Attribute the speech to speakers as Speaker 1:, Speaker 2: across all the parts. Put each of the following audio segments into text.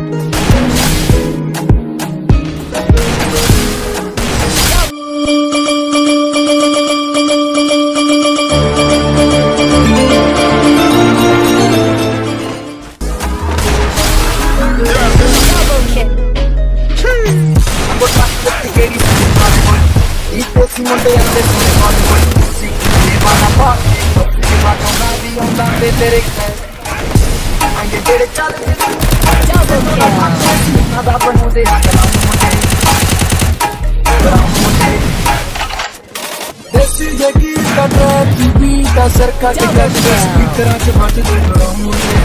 Speaker 1: देसी जगी का ट्रैक बीट सरका के गज स्पीकरां च बजदे रामुंडे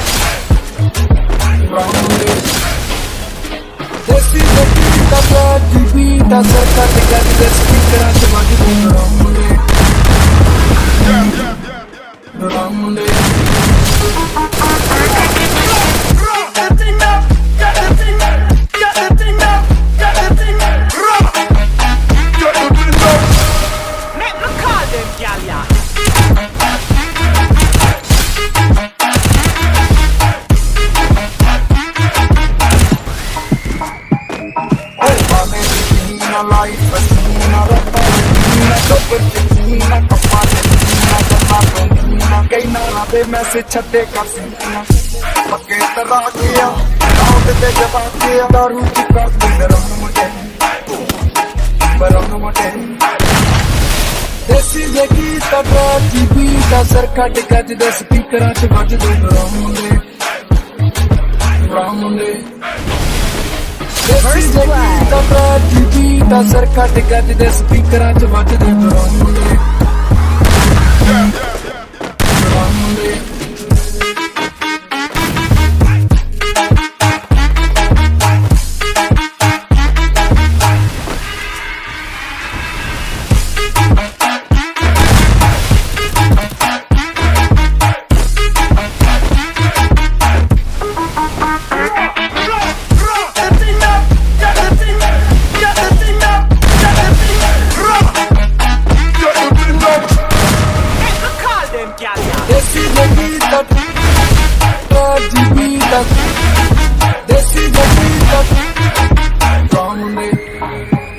Speaker 1: देसी जगी का ट्रैक बीट सरका के गज स्पीकरां च बजदे रामुंडे मैसेज छड्डे कर पक्के तरा गया ते जवा गया दारू की कर दे मुझे देसी जगी तबा टीवी का सर कट गज दे स्पीकरां च बजदे रामुंडे देसी जगी तबा टीवी का सर कट गज दे स्पीकरां च बजदे रामुंडे देसी जगी रामुंडे